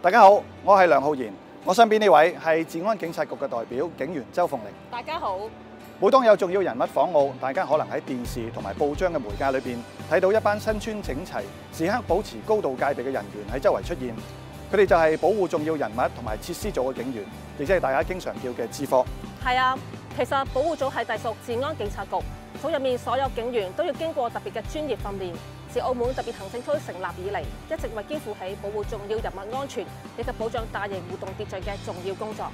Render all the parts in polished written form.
大家好，我係梁浩然，我身邊呢位係治安警察局嘅代表警員周鳳玲。 大家好。 每當有重要人物訪澳，大家可能喺電視同埋報章嘅媒介裏邊睇到一班身穿整齊、時刻保持高度戒備嘅人員喺周圍出現。佢哋就係保護重要人物同埋設施組嘅警員，亦即係大家經常叫嘅支科。 係啊，其實保護組係隸屬治安警察局，組入面所有警員都要經過特別嘅專業訓練。自澳門特別行政區成立以嚟，一直為肩負起保護重要人物安全以及保障大型活動秩序嘅重要工作。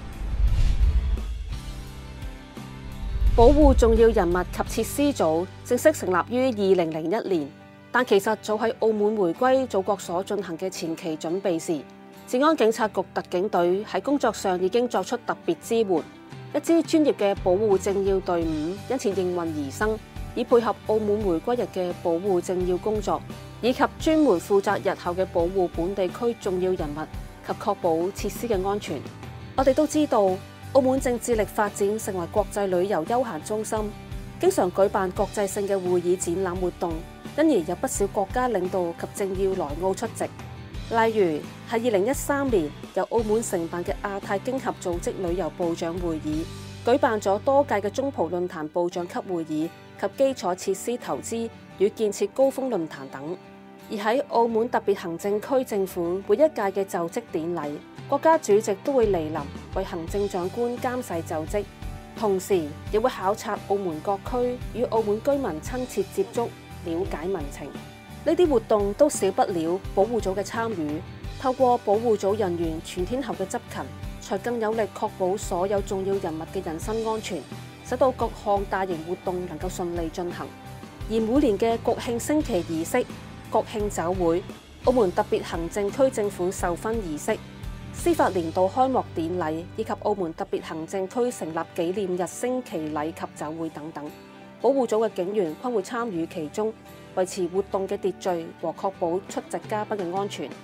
保護重要人物及設施組正式成立於2001年，但其實早喺澳門回歸祖國所進行嘅前期準備時，治安警察局特警隊喺工作上已經作出特別支援，一支專業嘅保護政要隊伍因此應運而生。以配合澳門回歸日嘅保護政要工作，以及專門負責日後嘅保護本地區重要人物及確保設施嘅安全。我哋都知道，澳門正致力發展成為國際旅遊休閒中心，經常舉辦國際性嘅會議展覽活動，因而有不少國家領導及政要來澳出席。例如係2013年由澳門承辦嘅亞太經合組織旅遊部長會議，舉辦咗多屆嘅中葡論壇部長級會議及基礎設施投資與建設高峰論壇等。而喺澳門特別行政區政府每一屆嘅就職典禮，國家主席都會莅臨為行政長官監誓就職，同時亦會考察澳門各區，與澳門居民親切接觸，了解民情。呢啲活動都少不了保護組嘅參與。透過保護組人員全天候嘅執勤，才更有力確保所有重要人物嘅人身安全，使到各項大型活動能夠順利進行。而每年嘅國慶升旗儀式、國慶酒會、澳門特別行政區政府授勳儀式、司法年度開幕典禮以及澳門特別行政區成立紀念日升旗禮及酒會等等，保護組嘅警員均會參與其中，維持活動嘅秩序和確保出席嘉賓嘅安全。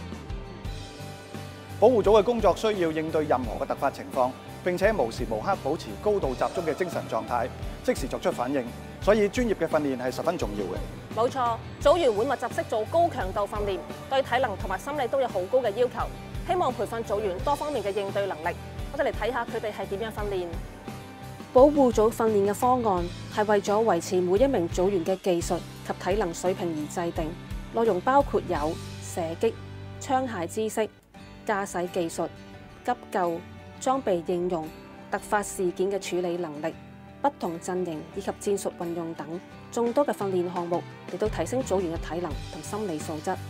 保護組嘅工作需要應對任何嘅突發情況，並且無時無刻保持高度集中嘅精神狀態，即時作出反應。所以專業嘅訓練係十分重要嘅。 冇錯，組員會密集式做高強度訓練，對體能同埋心理都有好高嘅要求。希望培訓組員多方面嘅應對能力。我哋嚟睇下佢哋係點樣訓練。保護組訓練嘅方案係為咗維持每一名組員嘅技術及體能水平而制定，內容包括有射擊、槍械知識、駕駛技術、急救、裝備應用、突發事件嘅處理能力、不同陣營以及戰術運用等眾多嘅訓練項目，嚟到提升組員嘅體能同心理素質。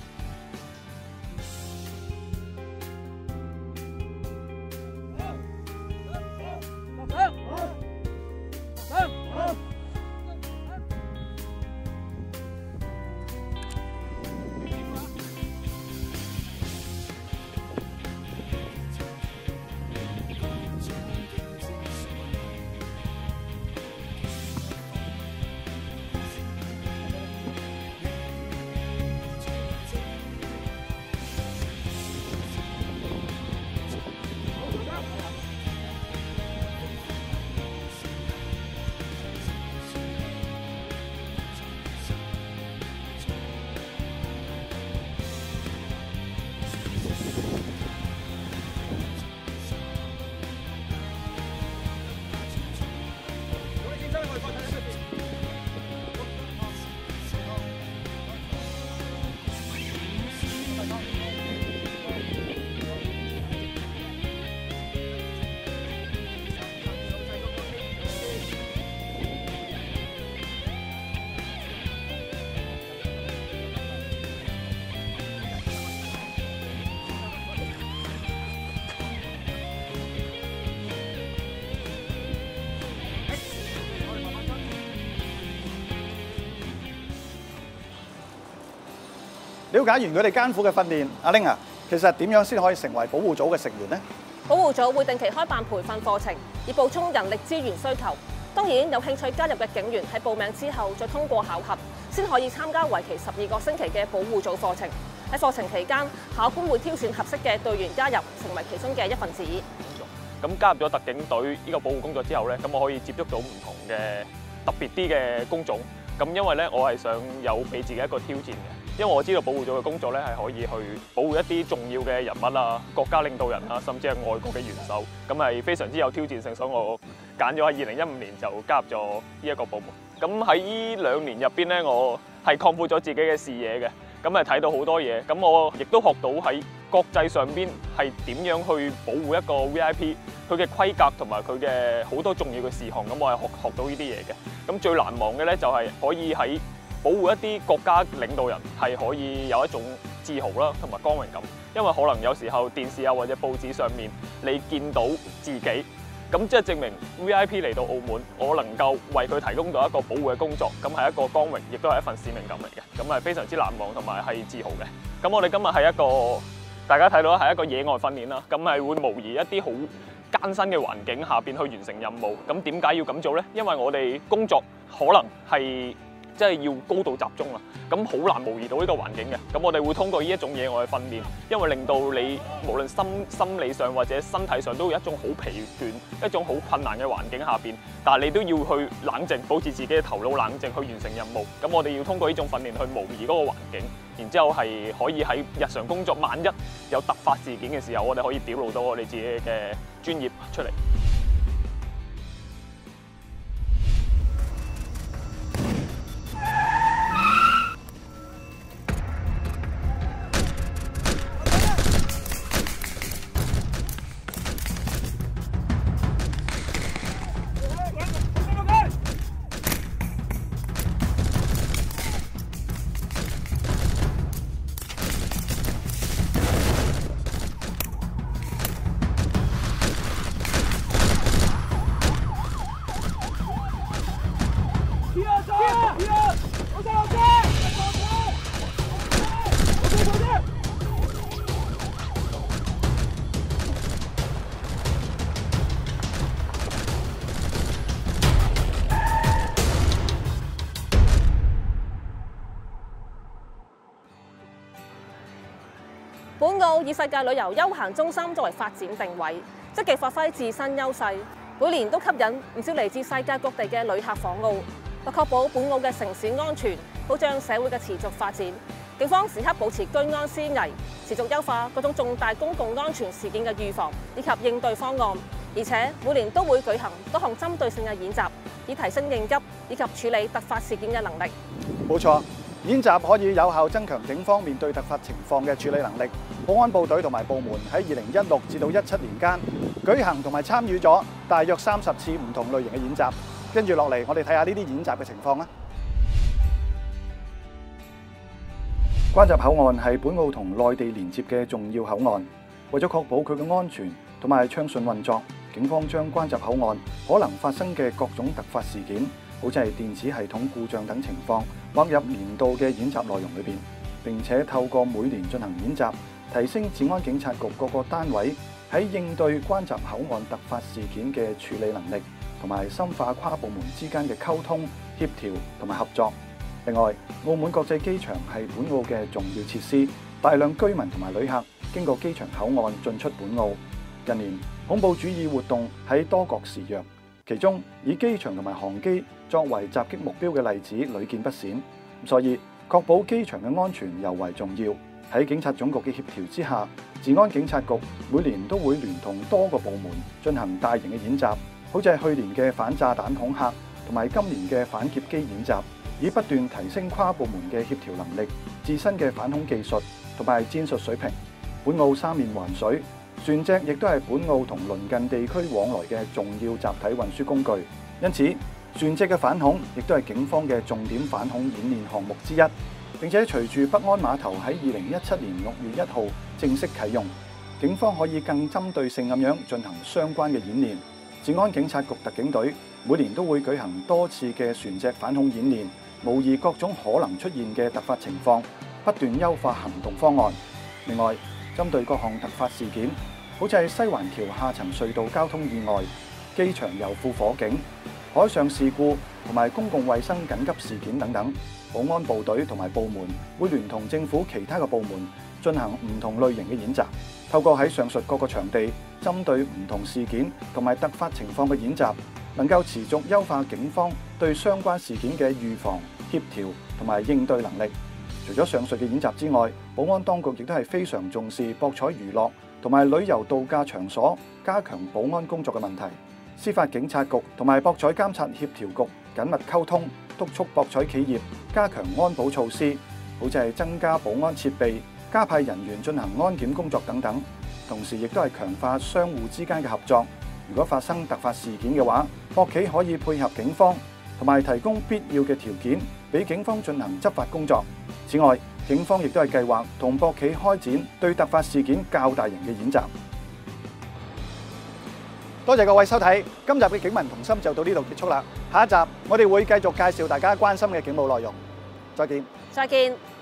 了解完佢哋艱苦嘅訓練，阿玲啊，其實點樣先可以成為保護組嘅成員呢？ 保護組會定期開辦培訓課程，以補充人力資源需求。當然，有興趣加入嘅警員喺報名之後，再通過考核，先可以參加為期12個星期嘅保護組課程。喺課程期間，考官會挑選合適嘅隊員加入，成為其中嘅一份子。 咁加入咗特警隊呢個保護工作之後咧，咁我可以接觸到唔同嘅特別啲嘅工種。咁因為咧，我係想有俾自己一個挑戰嘅。 因為我知道保護組嘅工作咧係可以去保護一啲重要嘅人物啊、國家領導人啊，甚至係外國嘅元首，咁係非常之有挑戰性，所以我揀咗喺2015年就加入咗呢一個部門。咁喺呢2年入邊咧，我係擴闊咗自己嘅視野嘅，咁係睇到好多嘢，咁我亦都學到喺國際上邊係點樣去保護一個 VIP， 佢嘅規格同埋佢嘅好多重要嘅事項，咁我係學到呢啲嘢嘅。咁最難忘嘅咧就係可以喺保護一啲國家領導人係可以有一種自豪啦，同埋光榮感。因為可能有時候電視啊或者報紙上面你見到自己，咁即係證明 VIP 嚟到澳門，我能夠為佢提供到一個保護嘅工作，咁係一個光榮，亦都係一份使命感嚟嘅。咁係非常之難忘同埋係自豪嘅。咁我哋今日係一個大家睇到係一個野外訓練啦，咁係會模擬一啲好艱辛嘅環境下邊去完成任務。咁點解要咁做呢？因為我哋工作可能係即係要高度集中啊，咁好難模擬到呢個環境嘅。咁我哋會通過呢一種野外嘅訓練，因為令到你無論心理上或者身體上都有一種好疲倦、一種好困難嘅環境下邊，但係你都要去冷靜，保持自己嘅頭腦冷靜去完成任務。咁我哋要通過呢種訓練去模擬嗰個環境，然之後係可以喺日常工作，萬一有突發事件嘅時候，我哋可以表露到我哋自己嘅專業出嚟。 本澳以世界旅遊休閒中心作為發展定位，積極發揮自身優勢，每年都吸引唔少嚟自世界各地嘅旅客訪澳。為確保本澳嘅城市安全，保障社會嘅持續發展，警方時刻保持居安思危，持續優化各種重大公共安全事件嘅預防以及應對方案，而且每年都會舉行多項針對性嘅演習，以提升應急以及處理突發事件嘅能力。 冇錯。演習可以有效增強警方面對突發情況嘅處理能力。保安部隊同埋部門喺2016至到17年間舉行同埋參與咗大約30次唔同類型嘅演習。跟住落嚟，我哋睇下呢啲演習嘅情況啦。關閘口岸係本澳同內地連接嘅重要口岸，為咗確保佢嘅安全同埋暢順運作，警方將關閘口岸可能發生嘅各種突發事件，好似係電子系統故障等情況，劃入年度嘅演習內容裏邊，並且透過每年進行演習，提升治安警察局各個單位喺應對關閘口岸突發事件嘅處理能力，同埋深化跨部門之間嘅溝通、協調同埋合作。另外，澳門國際機場係本澳嘅重要設施，大量居民同埋旅客經過機場口岸進出本澳。近年恐怖主義活動喺多國肆虐，其中以機場同埋航機作為襲擊目標嘅例子屢見不鮮，所以確保機場嘅安全尤為重要。喺警察總局嘅協調之下，治安警察局每年都會聯同多個部門進行大型嘅演習，好似係去年嘅反炸彈恐嚇同埋今年嘅反劫機演習，以不斷提升跨部門嘅協調能力、自身嘅反恐技術同埋戰術水平。本澳三面環水，船隻亦都係本澳同鄰近地區往來嘅重要集體運輸工具，因此船隻嘅反恐亦都係警方嘅重點反恐演練項目之一。並且隨住北安碼頭喺2017年6月1號正式啟用，警方可以更針對性咁樣進行相關嘅演練。治安警察局特警隊每年都會舉行多次嘅船隻反恐演練，模擬各種可能出現嘅突發情況，不斷優化行動方案。另外，針對各項突發事件，好似係西環橋下層隧道交通意外、機場油庫火警、海上事故同埋公共衛生緊急事件等等，保安部隊同埋部門會聯同政府其他嘅部門進行唔同類型嘅演習，透過喺上述各個場地針對唔同事件同埋突發情況嘅演習，能夠持續優化警方對相關事件嘅預防、協調同埋應對能力。 除咗上述嘅演習之外，保安當局亦都係非常重視博彩娛樂同埋旅遊度假場所加強保安工作嘅問題。司法警察局同埋博彩監察協調局緊密溝通，督促博彩企業加強安保措施，好似係增加保安設備、加派人員進行安檢工作等等。同時亦都係強化相互之間嘅合作。如果發生突發事件嘅話，博企可以配合警方，同埋提供必要嘅條件，俾警方進行執法工作。此外，警方亦都係計劃同博企開展對突發事件較大型嘅演習。多謝各位收睇，今集嘅警民同心就到呢度結束啦。下一集我哋會繼續介紹大家關心嘅警務內容。再見。 再見。